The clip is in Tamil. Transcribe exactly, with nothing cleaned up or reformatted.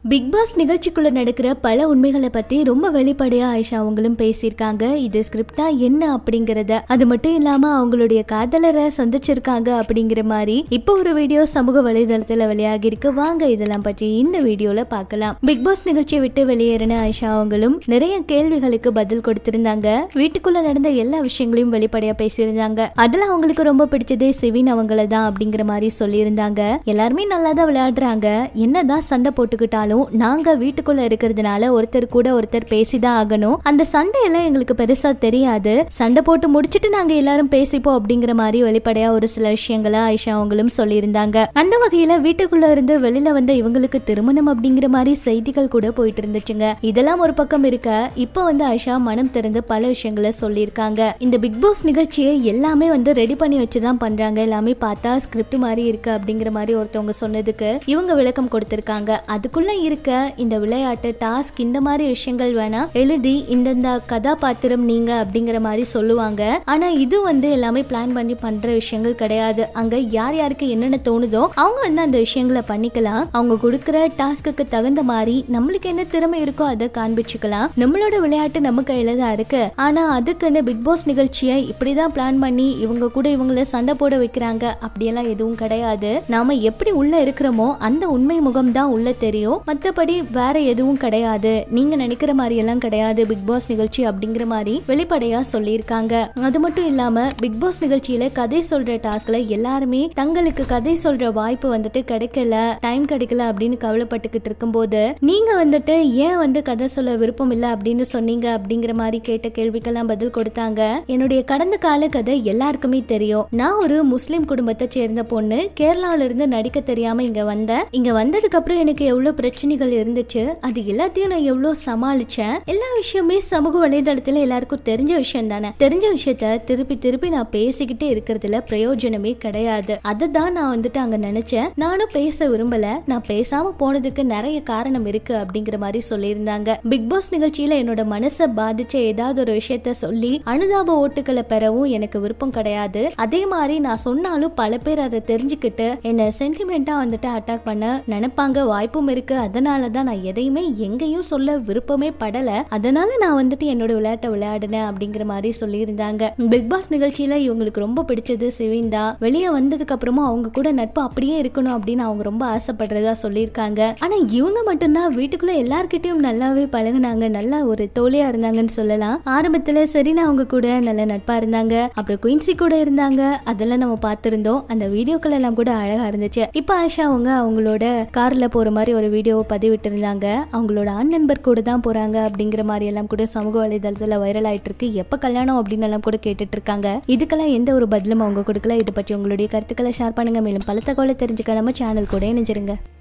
பிக் பாஸ் நிகழ்ச்சிக்குள்ள நடக்கிற பல உண்மைகளை பத்தி ரொம்ப வெளிப்படையா ஆயிஷா அவங்களும் பேசியிருக்காங்க. இது ஸ்கிரிப்டா என்ன அப்படிங்கறத, அது மட்டும் இல்லாம அவங்களுடைய காதலரை சந்திச்சிருக்காங்க அப்படிங்கிற மாதிரி இப்போ ஒரு வீடியோ சமூக வலைதளத்துல வெளியாகி இருக்கு. வாங்க இதெல்லாம் பற்றி இந்த வீடியோல பார்க்கலாம். பிக் பாஸ் நிகழ்ச்சியை விட்டு வெளியேறின ஆயிஷா அவங்களும் நிறைய கேள்விகளுக்கு பதில் கொடுத்திருந்தாங்க. வீட்டுக்குள்ள நடந்த எல்லா விஷயங்களையும் வெளிப்படையா பேசியிருந்தாங்க. அதுல அவங்களுக்கு ரொம்ப பிடிச்சதே சிவின் அவங்கள தான் அப்படிங்கிற மாதிரி சொல்லியிருந்தாங்க. எல்லாருமே நல்லா தான் விளையாடுறாங்க, என்னதான் சண்டை போட்டுக்கிட்டாலும் நாங்க வீட்டுக்குள்ள இருக்கிறதுனால ஒருத்தர் கூட ஒருத்தர் பேசிதான் ஆகணும். அந்த சண்டையெல்லாம் எங்களுக்கு பெருசா தெரியாது, சண்டை போட்டு முடிச்சிட்டு நாங்க எல்லாரும் பேசிப்போம் அப்படிங்கிற மாதிரி வெளிப்படையா ஒரு சில விஷயங்களை ஆயிஷா அவங்களும் சொல்லியிருந்தாங்க. அந்த வகையில வீட்டுக்குள்ள இருந்து வெளியில வந்த இவங்களுக்கு திருமணம் அப்படிங்கிற மாதிரி செய்திகள் கூட போயிட்டு இருந்துச்சுங்க. இதெல்லாம் ஒரு பக்கம் இருக்க, இப்ப வந்து ஆயிஷா மனம் திறந்து பல விஷயங்களை சொல்லியிருக்காங்க. இந்த பிக் பாஸ் நிகழ்ச்சியை எல்லாமே வந்து ரெடி பண்ணி வச்சுதான் பண்றாங்க, எல்லாமே பார்த்தா ஸ்கிரிப்ட் மாதிரி இருக்கு அப்படிங்கிற மாதிரி ஒருத்தவங்க சொன்னதுக்கு இவங்க விளக்கம் கொடுத்திருக்காங்க. அதுக்குள்ள இருக்க இந்த விளையாட்டு டாஸ்க் இந்த மாதிரி விஷயங்கள் வேணா எழுதி இந்தந்த கதாபாத்திரம் நீங்க அப்படிங்கிற மாதிரி சொல்லுவாங்க. ஆனா இது வந்து எல்லாமே பிளான் பண்ணி பண்ற விஷயங்கள் கிடையாது. அங்க யார் யாருக்கு என்னென்ன தோணுதோ அவங்க வந்து அந்த விஷயங்களை பண்ணிக்கலாம். அவங்க கொடுக்கிற டாஸ்க்கு தகுந்த மாதிரி நம்மளுக்கு என்ன திறமை இருக்கோ அதை காண்பிச்சுக்கலாம். நம்மளோட விளையாட்டு நம்ம கையில தான் இருக்கு. ஆனா அதுக்குன்னு பிக் பாஸ் நிகழ்ச்சியை இப்படிதான் பிளான் பண்ணி இவங்க கூட இவங்கள சண்டை போட வைக்கிறாங்க அப்படியெல்லாம் எதுவும் கிடையாது. நாம எப்படி உள்ள இருக்கிறோமோ அந்த உண்மை முகம் தான் உள்ள தெரியும், மற்றபடி வேற எதுவும் கிடையாது, நீங்க நினைக்கிற மாதிரி எல்லாம் கிடையாது பிக் பாஸ் நிகழ்ச்சி அப்படிங்கிற மாதிரி வெளிப்படையா சொல்லியிருக்காங்க. அது மட்டும் இல்லாம பிக் பாஸ் நிகழ்ச்சியில கதை சொல்ற டாஸ்க்ல எல்லாருமே தங்களுக்கு கதை சொல்ற வாய்ப்பு வந்துட்டு கிடைக்கல, டைம் கிடைக்கல அப்படின்னு கவலைப்பட்டுக்கிட்டு இருக்கும் போது நீங்க வந்துட்டு ஏன் வந்து கதை சொல்ல விருப்பம் இல்லை அப்படின்னு சொன்னீங்க அப்படிங்கிற மாதிரி கேட்ட கேள்விக்கெல்லாம் பதில் கொடுத்தாங்க. என்னுடைய கடந்த கால கதை எல்லாருக்குமே தெரியும். நான் ஒரு முஸ்லிம் குடும்பத்தை சேர்ந்த பொண்ணு, கேரளாவில இருந்து நடிக்க தெரியாம இங்க வந்தேன். இங்க வந்ததுக்கு அப்புறம் எனக்கு எவ்வளவு பிரச்சனைகள் இருந்துச்சு, அது எல்லாத்தையும் நான் எவ்வளவு சமாளிச்சேன். எல்லா விஷயமே சமூக வலைதளத்துல எல்லாருக்கும் தெரிஞ்ச விஷயம் தானே. தெரிஞ்ச விஷயத்த திருப்பி திருப்பி நான் பேசிக்கிட்டே இருக்கிறதுல பிரயோஜனமே கிடையாது. அதுதான் நான் வந்துட்டு அங்க நினைச்சேன். நானும் பேச விரும்பல, நான் பேசாம போனதுக்கு நிறைய காரணம் இருக்கு அப்படிங்கிற மாதிரி சொல்லியிருந்தாங்க. பிக் பாஸ் நிகழ்ச்சியில என்னோட மனசை பாதிச்ச ஏதாவது ஒரு விஷயத்த சொல்லி அனுதாப ஓட்டுகளை பெறவும் எனக்கு விருப்பம் கிடையாது. அதே மாதிரி நான் சொன்னாலும் பல பேர் அதை தெரிஞ்சுக்கிட்டு என்ன சென்டிமெண்டா வந்துட்டு அட்டாக் பண்ண நினைப்பாங்க, வாய்ப்பும் இருக்கு. அதனாலதான் நான் எதையுமே எங்கேயும் சொல்ல விருப்பமே படல, அதனால நான் வந்துட்டு என்னோட விளையாட்டை விளையாடுனேன் அப்படிங்கிற மாதிரி சொல்லியிருந்தாங்க. பிக் பாஸ் நிகழ்ச்சியில இவங்களுக்கு ரொம்ப பிடிச்சது சிவின் தான். வெளியே வந்ததுக்கு அப்புறமும் அவங்க கூட நட்பு அப்படியே இருக்கணும் அப்படின்னு அவங்க ரொம்ப ஆசைப்படுறதா சொல்லியிருக்காங்க. ஆனா இவங்க மட்டும்தான் வீட்டுக்குள்ள எல்லார்கிட்டையும் நல்லாவே பழகுனாங்க, நல்லா ஒரு தோழியா இருந்தாங்கன்னு சொல்லலாம். ஆரம்பத்துல செரீனா அவங்க கூட நல்ல நட்பா இருந்தாங்க, அப்புறம் குயின்சி கூட இருந்தாங்க, அதெல்லாம் நம்ம பார்த்திருந்தோம். அந்த வீடியோக்கள் எல்லாம் கூட அழகா இருந்துச்சு. இப்ப ஆஷா அவங்க அவங்களோட கார்ல போற மாதிரி ஒரு வீடியோவை பதிவிட்டு இருந்தாங்க. அவங்களோட ஆண் நண்பர் கூட தான் போறாங்க அப்படிங்கிற மாதிரி எல்லாம் கூட சமூக வலைதளத்துல வைரல் ஆயிட்டு இருக்கு. எப்ப கல்யாணம் அப்படின்னு எல்லாம் கூட கேட்டுட்டு இருக்காங்க. இதுக்கெல்லாம் எந்த ஒரு பதிலும் அவங்க கொடுக்கல. இதை பற்றி உங்களுடைய கருத்துக்களை ஷேர் பண்ணுங்க. மேலும் பல தகவலை தெரிஞ்சுக்க நம்ம சேனல் கூட இணைஞ்சிருங்க.